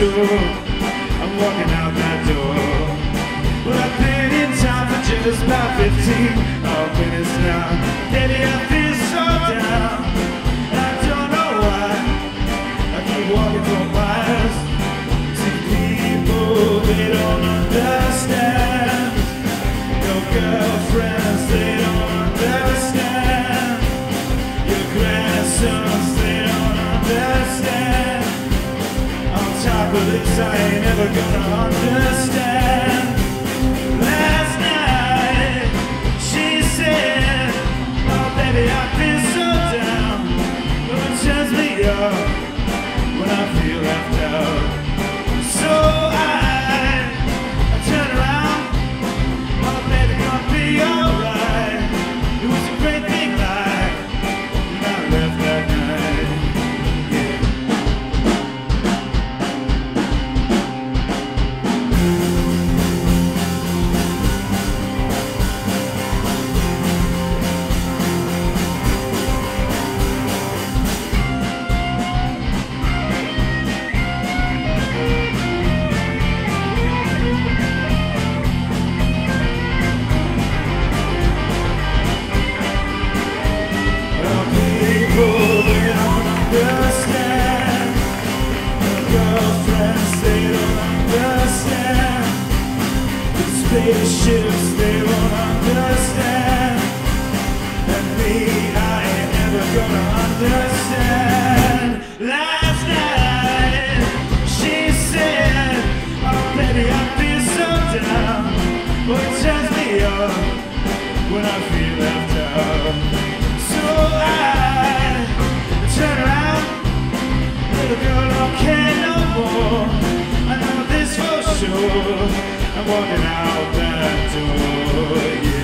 sure I'm walking out that door. Well, I've been in time for just about 15 minutes now. Baby, I feel so down, and I don't know why. I keep walking for miles. See people, they don't understand. No girlfriends, they don't understand. Your grandsons, they don't understand. On top of this, I ain't never gonna understand. Last night, she said, oh baby, I feel so down. But it turns me up when I feel left out. So I turn around, oh baby, gonna be alright. It was a great big lie when I left that night. Yeah. People, they don't understand. The girlfriends, they don't understand. The spaceships, they won't understand. And me, I ain't never gonna understand. Last night, she said, oh baby, I feel so down. But it turns me up when I feel left out. So I turn around, little girl don't care no more. I know this for sure. I'm walking out that door, yeah.